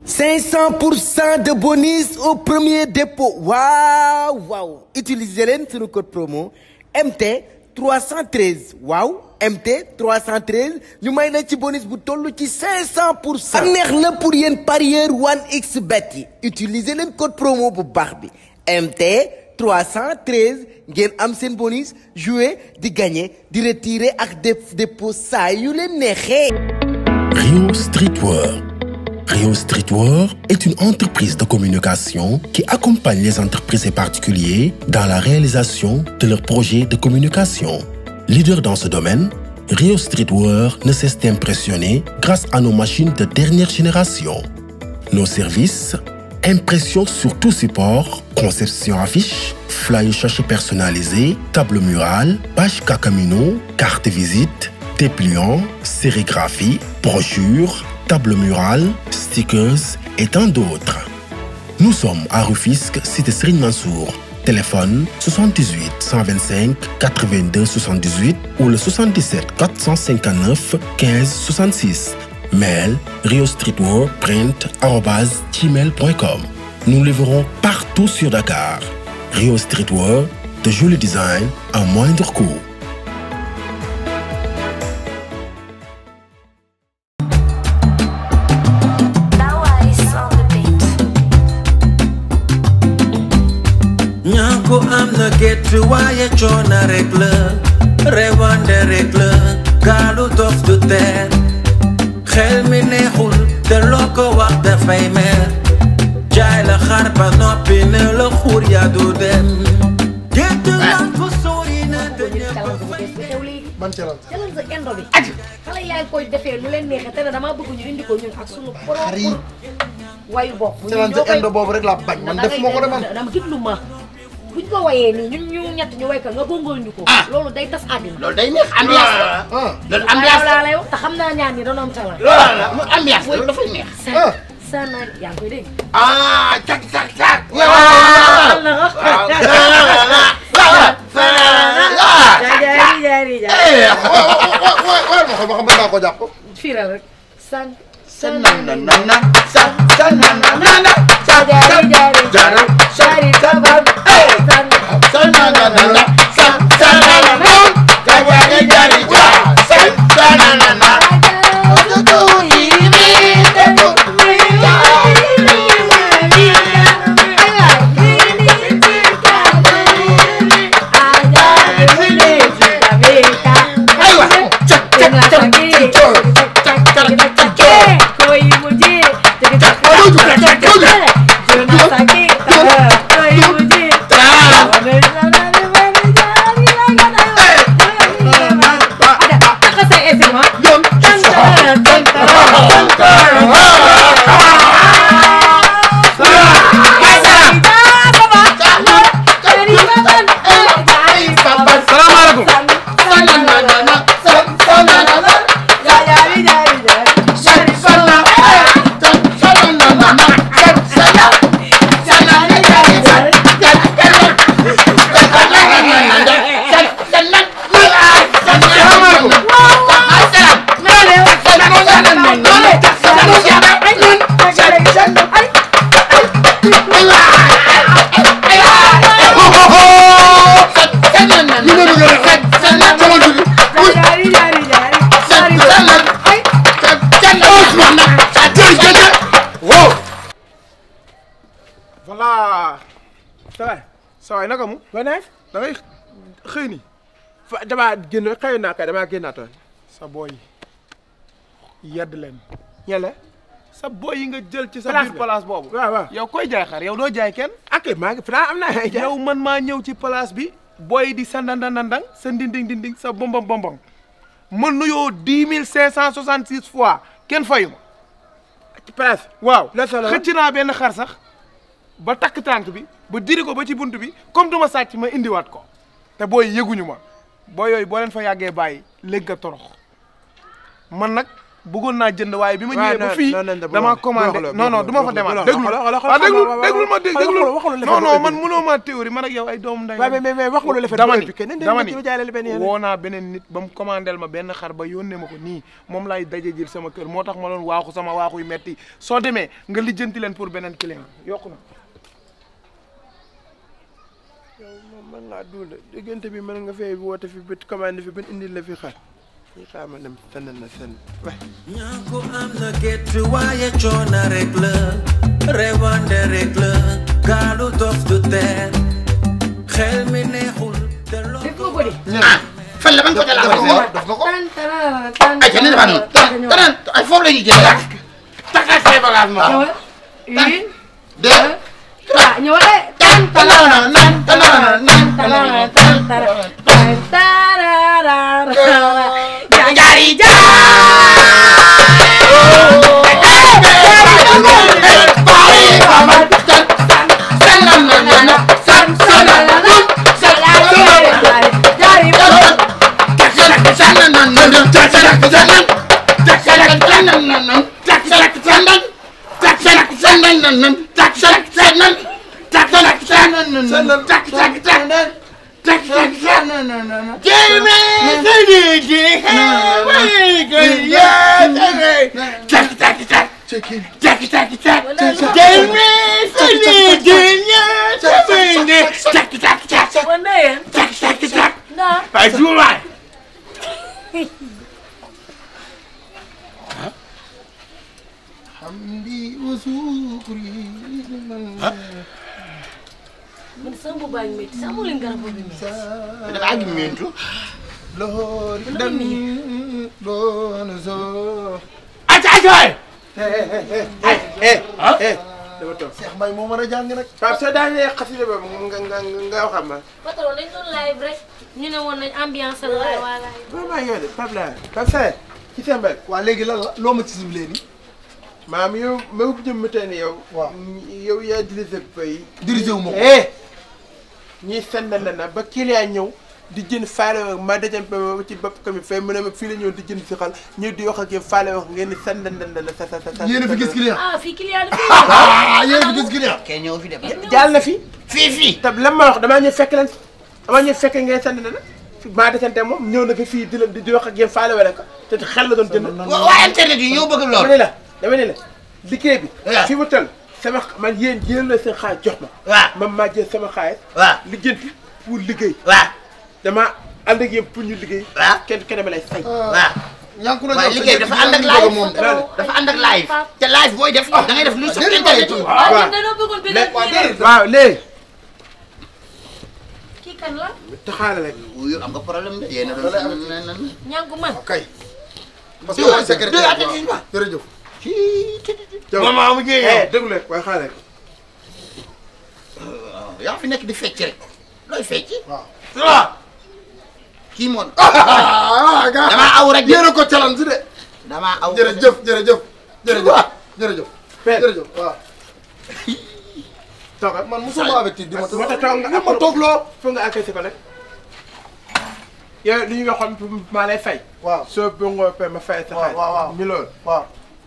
500% de bonus au premier dépôt waaw waaw utiliser leen suñu code promo MT 313 waaw MT 313 ñu may la ci bonus bu toll ci 500%. neex na pour yéen parieur 1xBet yi utiliser leen code promo bu baax bi MT 313 ngeen am seen bonus jouer di gagner di retirer ak dépôt saa yu leen neexee. Rio Streetwear. Rio Streetwear est une entreprise de communication qui accompagne les entreprises et particuliers dans la réalisation de leurs projets de communication. Leader dans ce domaine, Rio Streetwear ne cesse d'impressionner grâce à nos machines de dernière génération. Nos services, impression sur tout support, conception affiche, flyer sachet personnalisé, table murale, page Kakamino, carte visite, dépliant, sérigraphie, brochure, table murale, stickers et tant d'autres. Nous sommes à Rufisque, cité Serigne Mansour. Téléphone 78 125 82 78 ou le 77 459 15 66. Mail riostreetwearprint@gmail.com. Nous livrons partout sur Dakar. Rio Streetwear, de jolis designs à moindre coût. Ñanko am na gettu waaye coono rek la rewande rek la gaalu dof du teer xel mi neexul te loo ko wax dafay mer jaay la xar ba noppi ne la xuur yaa du dem gettu lan ko sori na te ñëpp ban challenge sa endo bi aji xale yaa ngi koy defee lu leen neexee te ne dama bëgg ñu indi ko ñun ak sunu propre wayu bopp challenge endo boobu rek laa bañ man def moo ko de man dama déglu ma buñ ko wayee nii ñun ñu ñett ñu way ko nga bongool ñu ko loolu day tas àddina loolu day neex ambiance loolu ambiance laa lay wax te xam naa ñaan ñi doon am talent loolu la mu ambiance loolu dafay neex sana yaa ngi koy dégg cak cak cak jaari ma xam naa ko jàpp fiiral rek san sananana sananana jaari jaari kabab sananana sananana jaari jaari sananana sawaay naka mu ba neef da ngay xëy ni fa damaa génn xëy naa kay damaa génnaatoon sa booy yedd leen ñele sa booy yi nga jël ci sa biir place boobu waaw yow koy jaay xar yow doo jaay kenn ak maa ngi faa am naa ay jaay yow man maa ñëw ci place bi booy di sa ndandandandang sa ndinding sa bombong man nuyoo 10 566 fois kenn fayu ma ci place waaw xëcc naa benn xar sax ba takk tànk bi ba diri ko ba ci bunt bi comme duma sàcc ma indiwaat ko te booy yëguñu ma booy yooyu boo leen fa yàggee bàyyi léegi nga torox man nag bëggoon naa jënd waaye bi ma ñëwee ba fii dama commandé non non du ma fa demaat déglul ma non man mënoo maa théorie man ak yow ay doomu nday mais wax nga lu la dama ni woo naa beneen nit ba mu commandel ma benn xar ba yónnee ma ko nii moom laay daje jël sama kër moo tax ma doon waaxu sama waaxu yu metti soo demee nga lijjanti leen pour beneen client yokku na yow moom mën ngaa duul diggante bi mën nga fay woote fi bët commandé fi benn indil la fi xar ñi xaama dem fenn na fenn ñaako am na gétt waaye coono rek la rewande rek la gaalu dof du teer xel mi neexul te loo def nga ko di. fan la ban côté la ko def nga ko ay ca ne dafa noonu tan ay foofu la ñuy jëlee ak takkal say bagage ma ñëwal une deux trois ñëwal tan tanana nan tanana nan tarara tan tarara jaari man sama bopp baa ngi métti sax amoo leen garab boobu métti. da ngaa gis mentu dama toog Cheikh Mbaye moo mën a jàng nag. Pape soo daanee xasida ba nga xam ma patron dañ doon live rek ñu ne woon nañ ambiance la waaye waa live. Pape yow de Pape laa Pape Seye ci seen mbéy waa léegi lan la loo ma ci ciblé nii. maam yow même bu jëm tey ni yow waaw yow yaa dirigé bay dirigé wu ma ko. ñuy sendal na ba client ñëw di jënd faale wax ma dajan ci bopp kami fay mu ne ma fii la ñëw di jënd si xal ñëw di wax ak yow faale wax ngeen di sendal na sa yéen a fi gis client. ah fii client la yéen a fi gis client. kay ñëw fi de jaal na fi fii te lan ma wax damaa ñëw fekk leen damaa ñëw fekk ngeen send na maa desante moom ñëw na fi fii di wax ak yéen faale wala ko te xel la doon jënd waa internet yi ñoo bëgg dama lool ne la dama ne la liggéey bi waaw fi mu toll sama man yéen jël na seen xaalis jox ma waaw man maa jël sama xaalis waaw lijjanti pour liggéey waaw dama ànd ak yéen pour ñu liggéey waaw kenn dama lay fay waaw ñàkk na waaye liggéey dafa ànd ak live dafa ànd ak live te live booy def da ngay def lu sa internet yi waaw ñun dañoo bëggoon bëgg waaw léegi kii kan la te xaaral rek wuyu am nga problème de yéen a doon ñàngu man kay. parce que mooy secrétaire jërëjëf. maman mu jëyee déglu rek waaye xaaral rek yaa fi nekk di fecc rek looy fecc waaw. kii moom gars damaa aw rek yéen a ko challenge de. damaa aw jërëjëf jërëjëf. jërëjëf waaw. toogal man mosuma avertir di ma moo tax toog nga ma toog loo. foog nga encaissé ko nag yow li ñu waxoon maa lay fay waaw soo bëggoo pe ma fay sa xaalis waaw ñu loolu waaw.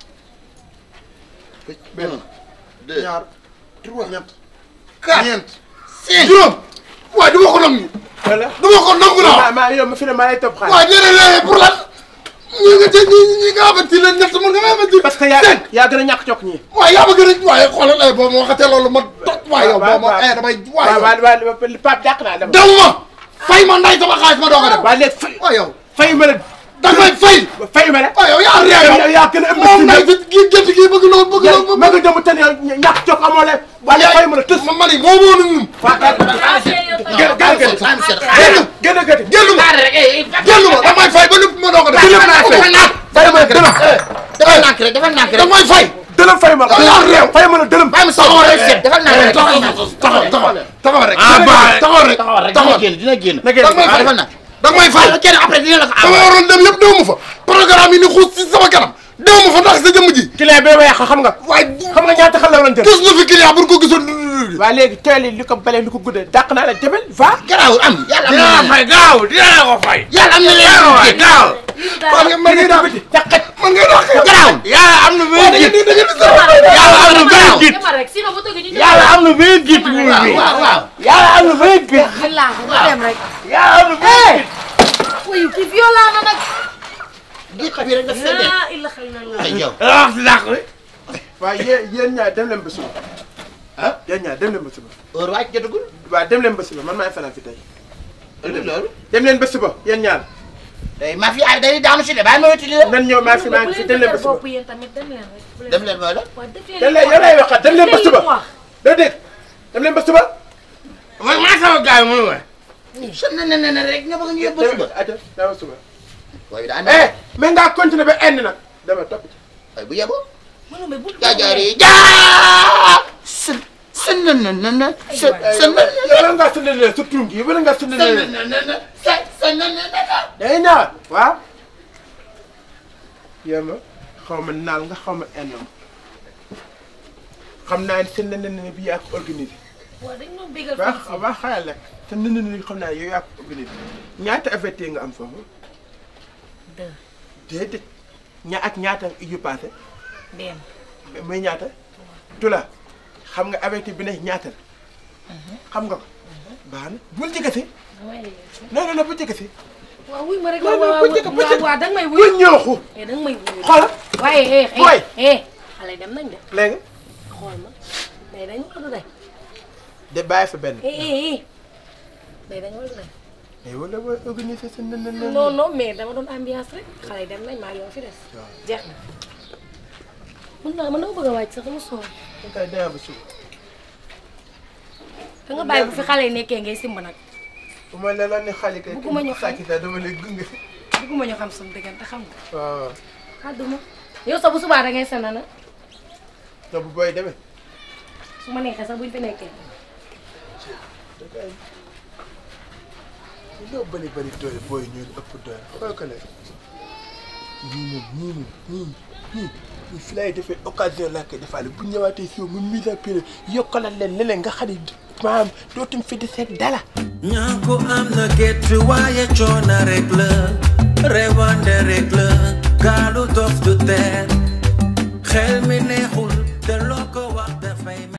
benn deux ñaar trois ñett. quatre ñeent. cinq juróom. waaye du ma ko nangu. wala du ma ko nangu la. maa yow ma fi ne maa lay topp xaalis waaye déedéet pour lan. ñi nga ca ñi nga avertir leen ñett mën nga may avertir. parce que yaa gën a ñàkk cokk ñii waaye yaa ma gën a waaye xoolal ay boo ma waxatee loolu ma toj. waaye yow boo ma damay waaye Pape dàq naa dem demuma fay ma nday sama xaalis ma doog a dem. waaye léegi fay waaye yow fayu ma la da ngay fay. fayu ma la waaye yow yaa réew yow. yaa gën a ëmb moom nday fi kii gétt gii bëgg loolu bëgg loolu. ma nga jëm tane yow ñàkk cokk amoo leen waaye fayu ma la tës ma ni moo moo nag ñun. gën a gëti génn ma damay fay ba nëpp ma doog a dem. dërëm naa fay fayu ma la dërëm defal nànk rek defal nànk rek damay fay. dërëm fayu ma la yaa réew. fayu ma la dërëm bàyyi ma taxaw rek seet defal nànk rek taxaw rek. taxaw rek. taxaw rek dina génn dina génn na génn defal na damay fay. kenn après dina la ko dama waroon dem yëpp déw ma fa. programme yi ni xuus si sama kanam déw ma fa ndax sa jëmm ji. client bee ma yàq xam nga waaye xam nga ñaata xel la waroon jël gis na fi client bu ñu ko gisoon waa léegi teel li ko balee li ko guddee dàq naa la demal va. garaawul am yàlla am na dinaa fay gaaw dinaa ko fay. yàlla am na leen gaaw. kon nga mën nga dox caqat mën nga dox garaawul. yàlla am na benn jiit. yàlla am na benn jiit. yàlla am na benn jiit mu ngi fi. waaw yàlla am na benn jiit. xalaat nga dem rek. yàlla am na benn jiit. wuyu kii violent na nag. jiit bi rek daf sedd illa xëy na ay yow wax si dàq bi. waaye yéen ñaar dem leen ba suba. ah yéen ñaar dem leen ba suba. heure waaj jotagul waaw dem leen ba suba man maay fanaan fi tey. loolu dem leen ba suba yéen ñaar. day ma fi ay day daanu si de bàyyi ma wetti la nan ñëw maa fi maa ngi fi dem leen ba suba. bopp yéen tamit dem leen rek. def leen mooy la dem leen yow lay waxaat dem leen ba suba. doo dégg dem leen ba suba. man maa sama gars yi mënu ma. sa ne rek nga bëgg ñu yóbbu ba suba ata dama suba. waaye daa mais ngaa continuer ba indi nag dama topp ci. waaye bu yeboo mënu ma bu jaajaari jaa sa na yow lan ngaa sëndal leen sa tuum gi yow lan ngaa sëndal leen. day ñaar waaw. yow ma xaw ma naal nga xaw ma enn ma xam naa ne seen nen bi yaa ko organisé. waaw dañu doon bégal waaw waaw xayal rek te nen xam naa yow yaa ko organisé ñaata affecté nga am foofu. déedéet ak ñaata yu passé. benn. muy ñaata. tula xam nga affecté bi ne ñaata la. xam nga ko. baax na bul jëkkati. non bu jëkkati. waaw wuy ma rek non waaw waaw danga may wuyu. bu ñëwxu. danga may wuyu. xoolal. waaye booy. xale dem nañ de. léegi. xool ma day dañu ko du day. de bàyyi fa benn. day dañu wala day. mais wala booy organiser sa nen. non mais dama doon ambiance rek xale dem nañ maa yow fi des. jeex na. mën naa bëgg a wàcc sax dama soor. kay dama ba suuf. da nga bàyyi bu fi xale yi nekkee ngay simb nag. bu ma la ni xale kay. bugguma ñu xam dama lay gunge. bugguma ñu xam suñu diggante xam nga. waaw. àdduma yow sax bu subaa da ngay sena na. donc bu booy demee. su ma neexee sax buñ fi nekkee. ñoo bëri doole booy ñoo ëpp doole xool ko nag. ñii fi lay defee occasion laa koy defaale bu ñëwaatee si mu mise à pied yokkalal leen leneen nga xam ne maanaam dootum fi di seet dala. ñàkku am na gétt waaye coono rek la rewande rek la gaalu dof du teer xel mi ne